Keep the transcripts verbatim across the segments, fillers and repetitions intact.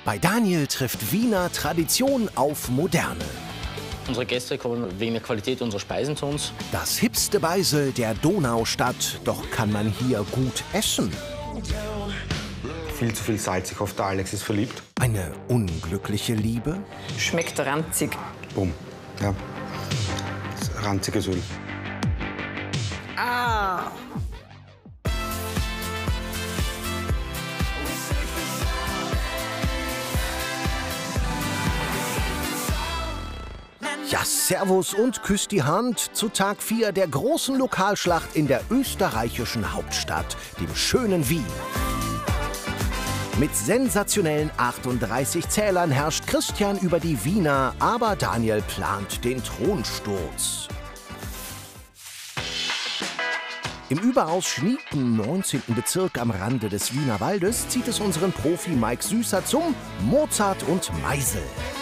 Bei Daniel trifft Wiener Tradition auf Moderne. Unsere Gäste kommen wegen der Qualität unserer Speisen zu uns. Das hipste Beisel der Donaustadt, doch kann man hier gut essen. Viel zu viel Salz. Ich hoffe, der Alex ist verliebt. Eine unglückliche Liebe? Schmeckt ranzig. Bumm. Ja. Das ist ranziges Öl. Ah! Ja, servus und küsst die Hand zu Tag vier der großen Lokalschlacht in der österreichischen Hauptstadt, dem schönen Wien. Mit sensationellen achtunddreißig Zählern herrscht Christian über die Wiener, aber Daniel plant den Thronsturz. Im überaus schnieken neunzehnten Bezirk am Rande des Wiener Waldes zieht es unseren Profi Mike Süßer zum Mozart und Meisel.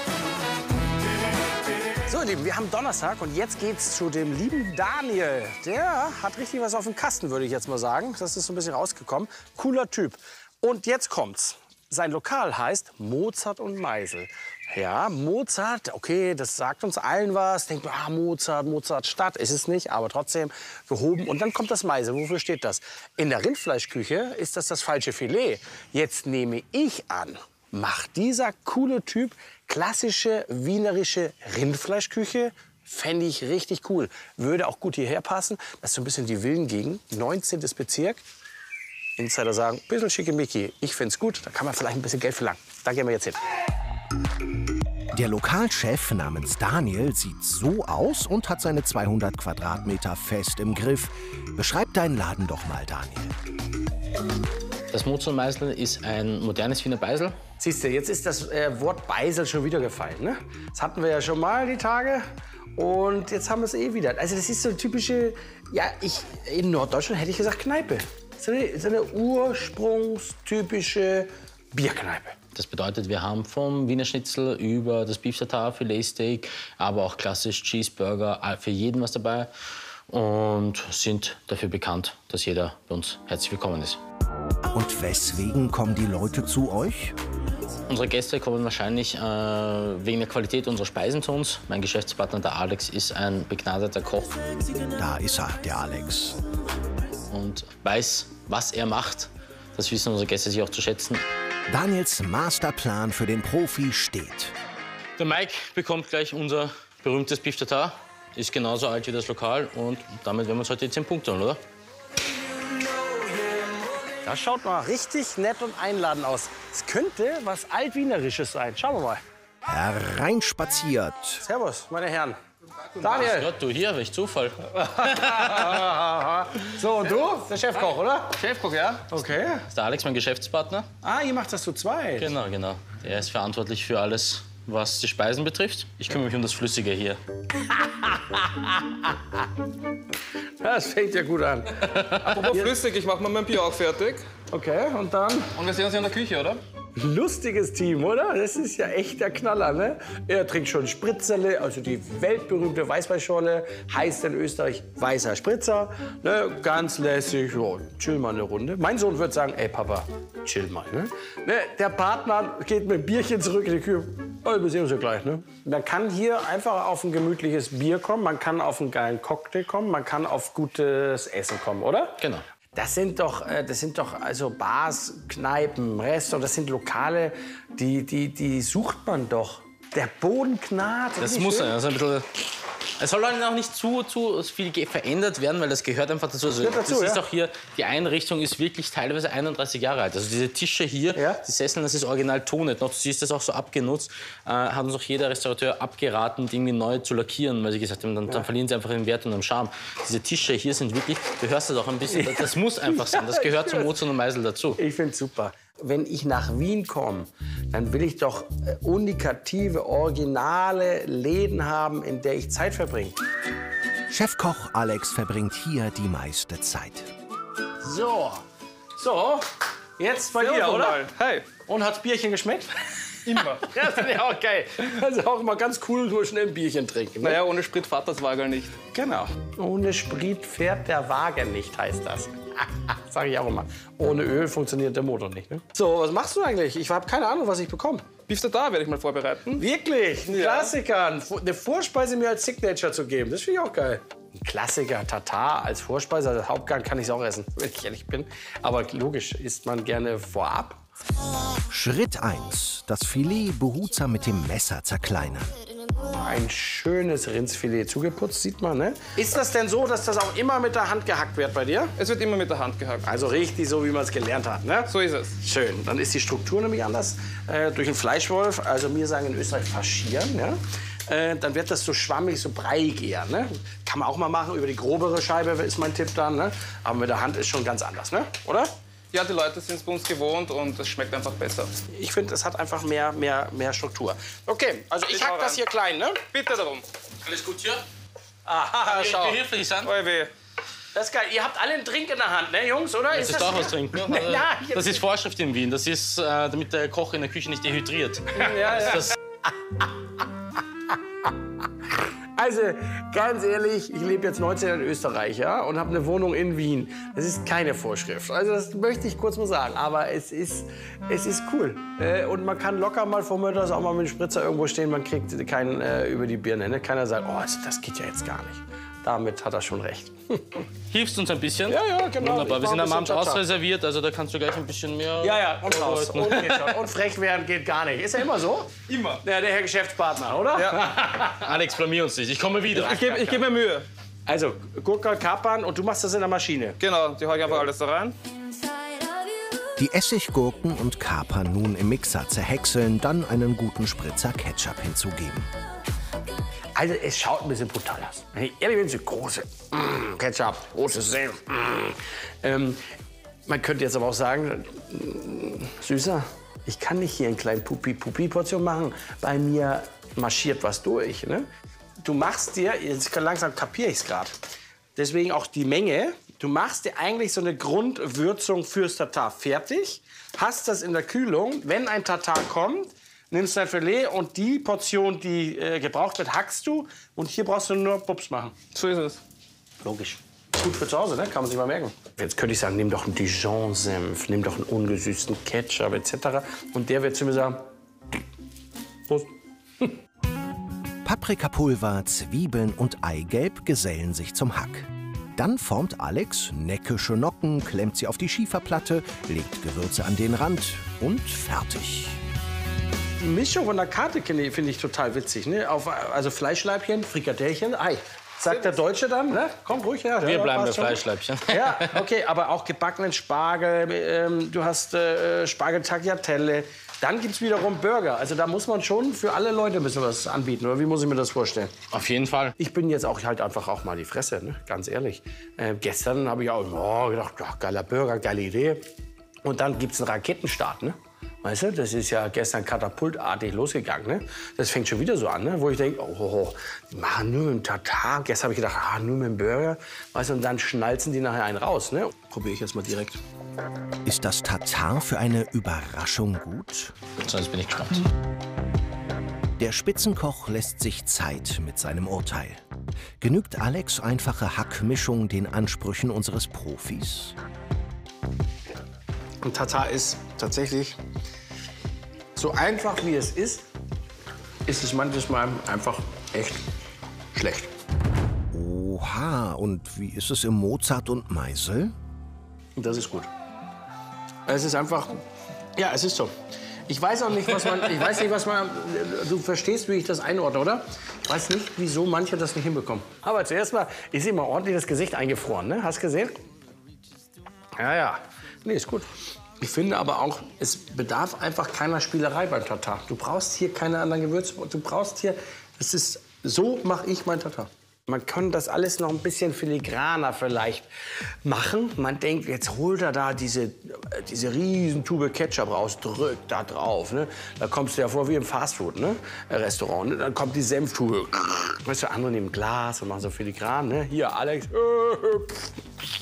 So, ihr Lieben, wir haben Donnerstag und jetzt geht's zu dem lieben Daniel. Der hat richtig was auf dem Kasten, würde ich jetzt mal sagen. Das ist so ein bisschen rausgekommen. Cooler Typ. Und jetzt kommt's. Sein Lokal heißt Mozart und Meisel. Ja, Mozart, okay, das sagt uns allen was. Denkt, ah, Mozart, Mozart Stadt, ist es nicht, aber trotzdem gehoben. Und dann kommt das Meisel. Wofür steht das? In der Rindfleischküche ist das das falsche Filet. Jetzt nehme ich an, macht dieser coole Typ klassische wienerische Rindfleischküche? Fände ich richtig cool. Würde auch gut hierher passen. Das ist so ein bisschen die Villengegend, neunzehnten Bezirk. Insider sagen, ein bisschen schickimicki. Ich find's gut, da kann man vielleicht ein bisschen Geld verlangen. Da gehen wir jetzt hin. Der Lokalchef namens Daniel sieht so aus und hat seine zweihundert Quadratmeter fest im Griff. Beschreib deinen Laden doch mal, Daniel. Das Mozart und Meisel ist ein modernes Wiener Beisel. Siehst du, jetzt ist das äh, Wort Beisel schon wieder gefallen. Ne? Das hatten wir ja schon mal die Tage. Und jetzt haben wir es eh wieder. Also das ist so eine typische, ja, ich, in Norddeutschland hätte ich gesagt Kneipe. So eine, so eine ursprungstypische Bierkneipe. Das bedeutet, wir haben vom Wiener Schnitzel über das Beef Tartare, Filetsteak, aber auch klassisch Cheeseburger, für jeden was dabei. Und sind dafür bekannt, dass jeder bei uns herzlich willkommen ist. Und weswegen kommen die Leute zu euch? Unsere Gäste kommen wahrscheinlich äh, wegen der Qualität unserer Speisen zu uns. Mein Geschäftspartner, der Alex, ist ein begnadeter Koch. Da ist er, der Alex. Und weiß, was er macht. Das wissen unsere Gäste sich auch zu schätzen. Daniels Masterplan für den Profi steht. Der Mike bekommt gleich unser berühmtes Beef Tartare. Ist genauso alt wie das Lokal und damit werden wir uns heute die zehn Punkte holen, oder? Das schaut mal richtig nett und einladend aus. Es könnte was Altwienerisches sein. Schauen wir mal. Hereinspaziert. Servus, meine Herren. Daniel. Ja, du hier, welch Zufall. So, und du? Der Chefkoch, oder? Chefkoch, ja. Okay. Das ist der Alex, mein Geschäftspartner. Ah, ihr macht das zu zweit. Genau, genau. Der ist verantwortlich für alles, was die Speisen betrifft. Ich kümmere mich um das Flüssige hier. Das fängt ja gut an. Apropos flüssig, ich mach mal mein Bier auch fertig. Okay, und dann? Und wir sehen uns in der Küche, oder? Lustiges Team, oder? Das ist ja echt der Knaller, ne? Er trinkt schon Spritzerle, also die weltberühmte Weißweinschorle, heißt in Österreich weißer Spritzer. Ne? Ganz lässig, jo, chill mal eine Runde. Mein Sohn würde sagen, ey Papa, chill mal, ne? Ne? Der Partner geht mit dem Bierchen zurück in die Küche. Oh, wir sehen uns ja gleich, ne? Man kann hier einfach auf ein gemütliches Bier kommen, man kann auf einen geilen Cocktail kommen, man kann auf gutes Essen kommen, oder? Genau. Das sind doch, äh, das sind doch also Bars, Kneipen, Restaurants, das sind Lokale, die, die, die sucht man doch. Der Boden knarrt. Das muss sein. Also ein bisschen, es soll auch nicht zu, zu viel verändert werden, weil das gehört einfach dazu. Also, gehört dazu, das ist ja. auch hier, die Einrichtung ist wirklich teilweise einunddreißig Jahre alt. Also diese Tische hier, Ja. die Sessel, das ist original Tonet. Noch, du siehst das auch so abgenutzt. Äh, hat uns auch jeder Restaurateur abgeraten, die irgendwie neu zu lackieren, weil sie gesagt haben, dann, dann verlieren sie einfach den Wert und den Charme. Diese Tische hier sind wirklich, du hörst das auch ein bisschen, das, das muss einfach sein. Das gehört zum Mozart und Meisel dazu. Ich find's super. Wenn ich nach Wien komme, dann will ich doch äh, unikative, originale Läden haben, in der ich Zeit verbringe. Chefkoch Alex verbringt hier die meiste Zeit. So, so, Jetzt bei Servus dir, oder? mal. Hey. Und hat's Bierchen geschmeckt? Immer. Ja, das finde ich auch geil. Das ist auch immer ganz cool, nur schnell ein Bierchen trinken. Ne? Naja, ohne Sprit fährt das Wagel nicht. Genau. Ohne Sprit fährt der Wagen nicht, heißt das. Sag ich auch immer. Ohne Öl funktioniert der Motor nicht. Ne? So, was machst du eigentlich? Ich habe keine Ahnung, was ich bekomme. Beef Tartar werde ich mal vorbereiten. Wirklich? Ein Klassiker. Eine Vorspeise mir als Signature zu geben. Das finde ich auch geil. Ein Klassiker, Tartar als Vorspeise. Als Hauptgang kann ich es auch essen, wenn ich ehrlich bin. Aber logisch, isst man gerne vorab. Schritt eins. Das Filet behutsam mit dem Messer zerkleinern. Ein schönes Rindsfilet zugeputzt, sieht man, ne? Ist das denn so, dass das auch immer mit der Hand gehackt wird bei dir? Es wird immer mit der Hand gehackt. Also richtig so, wie man es gelernt hat, ne? So ist es. Schön. Dann ist die Struktur nämlich anders. Äh, durch einen Fleischwolf, also wir sagen in Österreich faschieren, ja? Äh, dann wird das so schwammig, so breiig eher, ne? Kann man auch mal machen, über die grobere Scheibe ist mein Tipp dann, ne? Aber mit der Hand ist schon ganz anders, ne? Oder? Ja, die Leute sind es bei uns gewohnt und es schmeckt einfach besser. Ich finde, es hat einfach mehr, mehr, mehr Struktur. Okay, also ich Ich hau hack das rein. hier klein, ne? Bitte darum. Alles gut hier? Aha, schau. Behilflich sein? Oi weh. Das ist geil. Ihr habt alle einen Drink in der Hand, ne, Jungs, oder? Das ist auch was trinken. Nein, nein, jetzt Das ist Vorschrift in Wien. Das ist, äh, damit der Koch in der Küche nicht dehydriert. Ja, ja. Das, Also, ganz ehrlich, ich lebe jetzt neunzehn Jahre in Österreich, ja, und habe eine Wohnung in Wien. Das ist keine Vorschrift. Also, das möchte ich kurz mal sagen. Aber es ist, es ist cool. Äh, und man kann locker mal vor Mittags auch mal mit dem Spritzer irgendwo stehen. Man kriegt keinen äh, über die Birne. Ne? Keiner sagt, oh, das, das geht ja jetzt gar nicht. Damit hat er schon recht. hilfst uns ein bisschen. Ja, ja, genau. Wunderbar. Ich Wir mach sind ein am Abend bisschen Tata. ausreserviert, also da kannst du gleich ein bisschen mehr. Ja, ja, und raus. vorbereiten. Und, geht schon. Und frech werden geht gar nicht. Ist ja immer so? Immer. Ja, der Herr Geschäftspartner, oder? Alex, blamier uns nicht. Ich komme wieder. Ich gebe ich geb mir Mühe. Also, Gurke kapern und du machst das in der Maschine. Genau, die hau ich einfach alles da rein. Die Essiggurken und Kapern nun im Mixer zerhäckseln, dann einen guten Spritzer Ketchup hinzugeben. Also, es schaut ein bisschen brutal aus. Wenn ich ehrlich bin, so große mm, Ketchup, große Senf. Mm. Ähm, man könnte jetzt aber auch sagen, mm, Süßer, ich kann nicht hier einen kleinen Pupi-Pupi-Portion machen. Bei mir marschiert was durch. Ne? Du machst dir, jetzt langsam kapiere ich es gerade, deswegen auch die Menge. Du machst dir eigentlich so eine Grundwürzung fürs Tatar fertig, hast das in der Kühlung. Wenn ein Tatar kommt, nimmst dein Filet und die Portion, die äh, gebraucht wird, hackst du. Und hier brauchst du nur Pups machen. So ist es. Logisch. Gut für zu Hause, ne? Kann man sich mal merken. Jetzt könnte ich sagen, nimm doch einen Dijon-Senf, nimm doch einen ungesüßten Ketchup et cetera. Und der wird zu mir sagen, Prost. Paprikapulver, Zwiebeln und Eigelb gesellen sich zum Hack. Dann formt Alex neckische Nocken, klemmt sie auf die Schieferplatte, legt Gewürze an den Rand und fertig. Die Mischung von der Karte finde ich- finde ich total witzig. Ne? Auf, also Fleischleibchen, Frikadellchen, Ei. Sagt der Deutsche dann, ne? Komm ruhig her. Wir ja, bleiben bei passt schon. Fleischleibchen. Ja, okay, aber auch gebackenen Spargel, ähm, du hast äh, Spargel Tagliatelle. Dann gibt es wiederum Burger. Also da muss man schon für alle Leute ein bisschen was anbieten. Oder wie muss ich mir das vorstellen? Auf jeden Fall. Ich bin jetzt auch halt einfach auch mal die Fresse, ne? Ganz ehrlich. Äh, gestern habe ich auch oh, gedacht, ja, geiler Burger, geile Idee. Und dann gibt es einen Raketenstart, ne? Weißt du, das ist ja gestern katapultartig losgegangen, ne? Das fängt schon wieder so an, ne? Wo ich denke, oh, oh, oh, die machen nur mit dem Tatar. Gestern habe ich gedacht, ah, nur mit dem Burger. Weißt du, und dann schnalzen die nachher einen raus, ne? Probiere ich jetzt mal direkt. Ist das Tatar für eine Überraschung gut? So, jetzt bin ich gespannt. Der Spitzenkoch lässt sich Zeit mit seinem Urteil. Genügt Alex' einfache Hackmischung den Ansprüchen unseres Profis? Und Tatar ist tatsächlich so einfach, wie es ist, ist es manchmal einfach echt schlecht. Oha, und wie ist es im Mozart und Meisel? Und das ist gut. Es ist einfach, ja, es ist so. Ich weiß auch nicht, was man, ich weiß nicht, was man, du verstehst, wie ich das einordne, oder? Ich weiß nicht, wieso manche das nicht hinbekommen. Aber zuerst mal, ich sehe mal ordentlich das Gesicht eingefroren, ne? Hast du gesehen? Ja, ja. Nee, ist gut. Ich finde aber auch, es bedarf einfach keiner Spielerei beim Tatar. Du brauchst hier keine anderen Gewürze. Du brauchst hier, es ist, so mache ich mein Tatar. Man kann das alles noch ein bisschen filigraner vielleicht machen. Man denkt, jetzt holt er da diese, diese riesen Tube Ketchup raus, drückt da drauf. Ne? Da kommst du ja vor wie im Fastfood, ne? Restaurant. Ne? Dann kommt die Senftube. Weißt du, andere nehmen Glas und machen so filigran. Ne? Hier, Alex.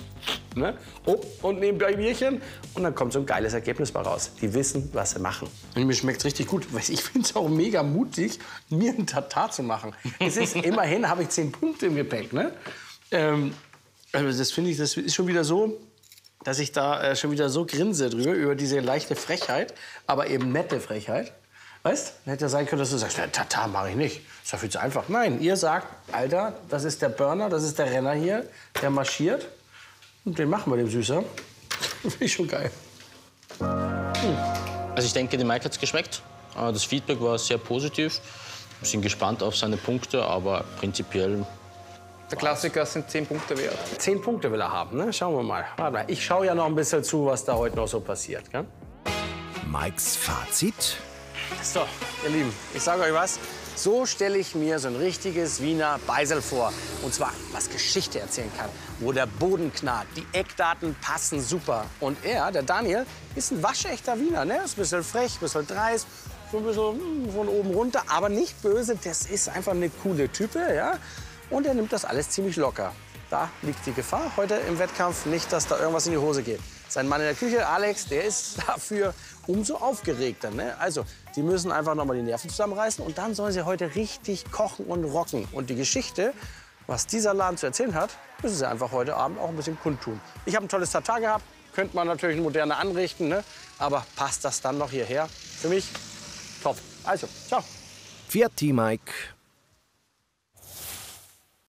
Ne? Oh, und nehmen ein Bierchen. Und dann kommt so ein geiles Ergebnis bei raus. Die wissen, was sie machen. Und mir schmeckt es richtig gut. Weil ich finde es auch mega mutig, mir einen Tatar zu machen. Es ist immerhin, habe ich zehn Punkte im Gepäck. Ne? Ähm, also das finde ich, das ist schon wieder so, dass ich da äh, schon wieder so grinse drüber, über diese leichte Frechheit, aber eben nette Frechheit. Weißt, hätte ja sein können, dass du sagst, Tatar mache ich nicht. Ist ja viel zu einfach. Nein, ihr sagt, Alter, das ist der Burner, das ist der Renner hier, der marschiert. Und den machen wir, dem Süßer. Finde ich schon geil. Hm. Also ich denke, dem Mike hat es geschmeckt. Das Feedback war sehr positiv. Wir sind gespannt auf seine Punkte, aber prinzipiell... Der Klassiker sind zehn Punkte wert. Zehn Punkte will er haben, ne? Schauen wir mal. Warte mal. Ich schaue ja noch ein bisschen zu, was da heute noch so passiert. Gell? Mikes Fazit? So, ihr Lieben, ich sage euch was. So stelle ich mir so ein richtiges Wiener Beisel vor. Und zwar, was Geschichte erzählen kann, wo der Boden knarrt, die Eckdaten passen super. Und er, der Daniel, ist ein waschechter Wiener. Ne? Ist ein bisschen frech, ein bisschen dreist, so ein bisschen hm, von oben runter, aber nicht böse. Das ist einfach eine coole Type. Ja? Und er nimmt das alles ziemlich locker. Da liegt die Gefahr heute im Wettkampf nicht, dass da irgendwas in die Hose geht. Sein Mann in der Küche, Alex, der ist dafür umso aufgeregter. Ne? Also, die müssen einfach noch mal die Nerven zusammenreißen und dann sollen sie heute richtig kochen und rocken. Und die Geschichte, was dieser Laden zu erzählen hat, müssen sie einfach heute Abend auch ein bisschen kundtun. Ich habe ein tolles Tatar gehabt, könnte man natürlich ein moderner anrichten, ne? Aber passt das dann noch hierher? Für mich top. Also, ciao. Vierte Mike.